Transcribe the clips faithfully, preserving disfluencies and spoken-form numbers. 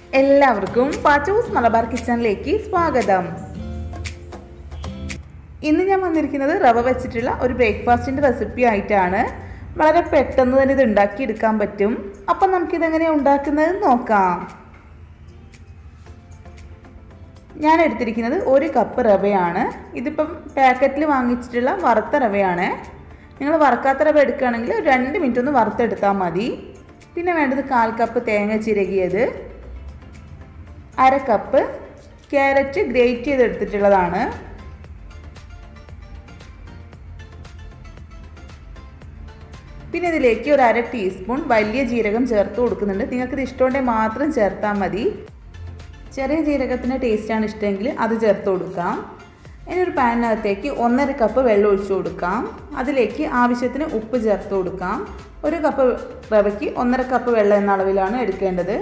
എല്ലാവർക്കും പാച്ചൂസ് മലബാർ കിച്ചണിലേക്ക് സ്വാഗതം. ഇന്ന് ഞാൻ വന്നിരിക്കുന്നത് റവ വെച്ചിട്ടുള്ള ഒരു ബ്രേക്ക്ഫാസ്റ്റിൻ്റെ റെസിപ്പി ആയിട്ടാണ്. വളരെ പെട്ടെന്ന് തന്നെ ഇത് ഉണ്ടാക്കിയെടുക്കാൻ പറ്റും. അപ്പം നമുക്കിതെങ്ങനെയാണ് ഉണ്ടാക്കുന്നത് നോക്കാം. ഞാൻ എടുത്തിരിക്കുന്നത് ഒരു കപ്പ് റവയാണ്. ഇതിപ്പം പാക്കറ്റിൽ വാങ്ങിച്ചിട്ടുള്ള വറുത്ത റവയാണ്. നിങ്ങൾ വറുക്കാത്ത റവ എടുക്കുകയാണെങ്കിൽ രണ്ട് മിനിറ്റ് ഒന്ന് വറുത്തെടുത്താൽ മതി. പിന്നെ വേണ്ടത് കാൽ കപ്പ് തേങ്ങ ചിരകിയത്, അര കപ്പ് ക്യാരറ്റ് ഗ്രേറ്റ് ചെയ്തെടുത്തിട്ടുള്ളതാണ്, പിന്നെ ഇതിലേക്ക് ഒരു അര ടീസ്പൂൺ വലിയ ജീരകം ചേർത്ത് കൊടുക്കുന്നുണ്ട്. നിങ്ങൾക്കിത് ഇഷ്ടമുണ്ടെങ്കിൽ മാത്രം ചേർത്താൽ മതി. ചെറിയ ജീരകത്തിൻ്റെ ടേസ്റ്റാണ് ഇഷ്ടമെങ്കിൽ അത് ചേർത്ത് കൊടുക്കാം. ഇനി ഒരു പാനിനകത്തേക്ക് ഒന്നര കപ്പ് വെള്ളം ഒഴിച്ചു കൊടുക്കാം. അതിലേക്ക് ആവശ്യത്തിന് ഉപ്പ് ചേർത്ത് കൊടുക്കാം. ഒരു കപ്പ് റവയ്ക്ക് ഒന്നര കപ്പ് വെള്ളം എന്ന അളവിലാണ് എടുക്കേണ്ടത്.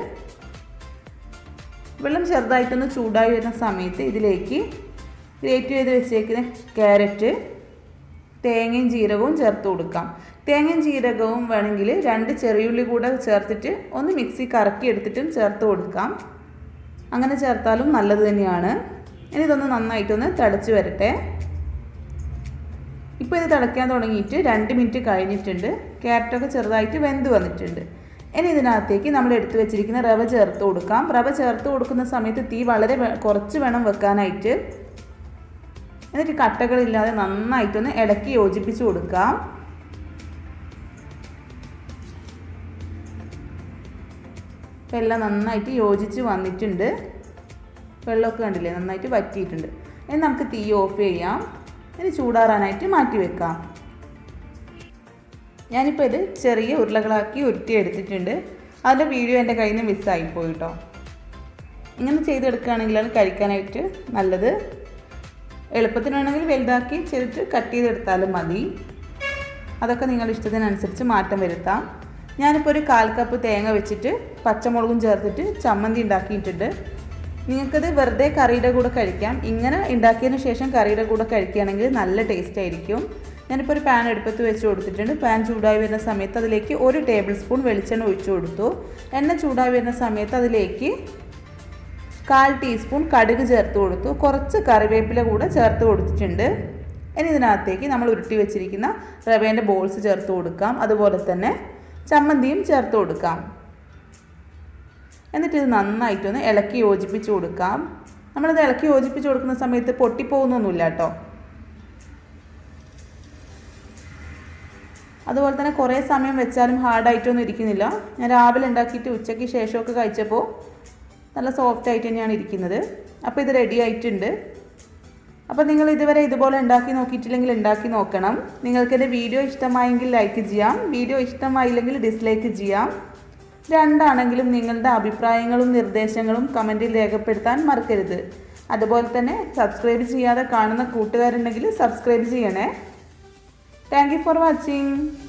വെള്ളം ചെറുതായിട്ടൊന്ന് ചൂടായി വരുന്ന സമയത്ത് ഇതിലേക്ക് ഗ്രേറ്റ് ചെയ്ത് വെച്ചേക്കുന്ന ക്യാരറ്റ്, തേങ്ങയും ജീരകവും ചേർത്ത് കൊടുക്കാം. തേങ്ങയും ജീരകവും വേണമെങ്കിൽ രണ്ട് ചെറിയുള്ളി കൂടെ ചേർത്തിട്ട് ഒന്ന് മിക്സി കറക്കി എടുത്തിട്ടും ചേർത്ത് കൊടുക്കാം. അങ്ങനെ ചേർത്താലും നല്ലത് തന്നെയാണ്. ഇനി ഇതൊന്ന് നന്നായിട്ടൊന്ന് തിളച്ച് വരട്ടെ. ഇപ്പോൾ ഇത് തിളയ്ക്കാൻ തുടങ്ങിയിട്ട് രണ്ട് മിനിറ്റ് കഴിഞ്ഞിട്ടുണ്ട്. ക്യാരറ്റൊക്കെ ചെറുതായിട്ട് വെന്ത് വന്നിട്ടുണ്ട്. ഇനി ഇതിനകത്തേക്ക് നമ്മൾ എടുത്തു വെച്ചിരിക്കുന്ന റവ ചേർത്ത് കൊടുക്കാം. റവ ചേർത്ത് കൊടുക്കുന്ന സമയത്ത് തീ വളരെ കുറച്ച് വേണം വെക്കാനായിട്ട്. എന്നിട്ട് കട്ടകളില്ലാതെ നന്നായിട്ടൊന്ന് ഇളക്കി യോജിപ്പിച്ച് കൊടുക്കാം. ഇപ്പം എല്ലാം നന്നായിട്ട് യോജിച്ച് വന്നിട്ടുണ്ട്. വെള്ളമൊക്കെ കണ്ടില്ലേ, നന്നായിട്ട് വറ്റിയിട്ടുണ്ട്. ഇനി നമുക്ക് തീ ഓഫ് ചെയ്യാം. ഇനി ചൂടാറാനായിട്ട് മാറ്റി വെക്കാം. ഞാനിപ്പോൾ ഇത് ചെറിയ ഉരുളകളാക്കി ഉരുട്ടി എടുത്തിട്ടുണ്ട്. അതിൻ്റെ വീഡിയോ എൻ്റെ കയ്യിൽ നിന്ന് മിസ്സായിപ്പോയി കേട്ടോ. ഇങ്ങനെ ചെയ്തെടുക്കുകയാണെങ്കിലാണ് കഴിക്കാനായിട്ട് നല്ലത്. എളുപ്പത്തിന് വേണമെങ്കിൽ വലുതാക്കി ചെയ്തിട്ട് കട്ട് ചെയ്തെടുത്താലും മതി. അതൊക്കെ നിങ്ങളുടെ ഇഷ്ടത്തിനനുസരിച്ച് മാറ്റം വരുത്താം. ഞാനിപ്പോൾ ഒരു കാൽ കപ്പ് തേങ്ങ വെച്ചിട്ട് പച്ചമുളകും ചേർത്തിട്ട് ചമ്മന്തി ഉണ്ടാക്കിയിട്ടുണ്ട്. നിങ്ങൾക്കത് വെറുതെ കറിയുടെ കൂടെ കഴിക്കാം. ഇങ്ങനെ ഉണ്ടാക്കിയതിന് ശേഷം കറിയുടെ കൂടെ കഴിക്കുകയാണെങ്കിൽ നല്ല ടേസ്റ്റ് ആയിരിക്കും. ഞാനിപ്പോൾ ഒരു പാൻ അടുപ്പത്ത് വെച്ച് കൊടുത്തിട്ടുണ്ട്. പാൻ ചൂടായി വരുന്ന സമയത്ത് അതിലേക്ക് ഒരു ടേബിൾ സ്പൂൺ വെളിച്ചെണ്ണ ഒഴിച്ചു കൊടുത്തു. എണ്ണ ചൂടായി വരുന്ന സമയത്ത് അതിലേക്ക് കാൽ ടീസ്പൂൺ കടുക് ചേർത്ത് കൊടുത്തു. കുറച്ച് കറിവേപ്പില കൂടെ ചേർത്ത് കൊടുത്തിട്ടുണ്ട്. ഇനി ഇതിനകത്തേക്ക് നമ്മൾ ഉരുട്ടി വെച്ചിരിക്കുന്ന റവേൻ്റെ ബോൾസ് ചേർത്ത് കൊടുക്കാം. അതുപോലെ തന്നെ ചമ്മന്തിയും ചേർത്ത് കൊടുക്കാം. എന്നിട്ട് ഇത് നന്നായിട്ടൊന്ന് ഇളക്കി യോജിപ്പിച്ച് കൊടുക്കാം. നമ്മളിത് ഇളക്കി യോജിപ്പിച്ച് കൊടുക്കുന്ന സമയത്ത് പൊട്ടിപ്പോകുന്നൊന്നുമില്ല കേട്ടോ. അതുപോലെ തന്നെ കുറേ സമയം വെച്ചാലും ഹാർഡായിട്ടൊന്നും ഇരിക്കുന്നില്ല. ഞാൻ രാവിലെ ഉണ്ടാക്കിയിട്ട് ഉച്ചയ്ക്ക് ശേഷമൊക്കെ കഴിച്ചപ്പോൾ നല്ല സോഫ്റ്റ് ആയിട്ട് തന്നെയാണ് ഇരിക്കുന്നത്. അപ്പോൾ ഇത് റെഡി ആയിട്ടുണ്ട്. അപ്പോൾ നിങ്ങൾ ഇതുവരെ ഇതുപോലെ ഉണ്ടാക്കി നോക്കിയിട്ടില്ലെങ്കിൽ ഉണ്ടാക്കി നോക്കണം. നിങ്ങൾക്കെൻ്റെ വീഡിയോ ഇഷ്ടമായെങ്കിൽ ലൈക്ക് ചെയ്യാം. വീഡിയോ ഇഷ്ടമായില്ലെങ്കിൽ ഡിസ്ലൈക്ക് ചെയ്യാം. രണ്ടാണെങ്കിലും നിങ്ങളുടെ അഭിപ്രായങ്ങളും നിർദ്ദേശങ്ങളും കമൻറ്റിൽ രേഖപ്പെടുത്താൻ മറക്കരുത്. അതുപോലെ തന്നെ സബ്സ്ക്രൈബ് ചെയ്യാതെ കാണുന്ന കൂട്ടുകാരുണ്ടെങ്കിൽ സബ്സ്ക്രൈബ് ചെയ്യണേ. Thank you for watching.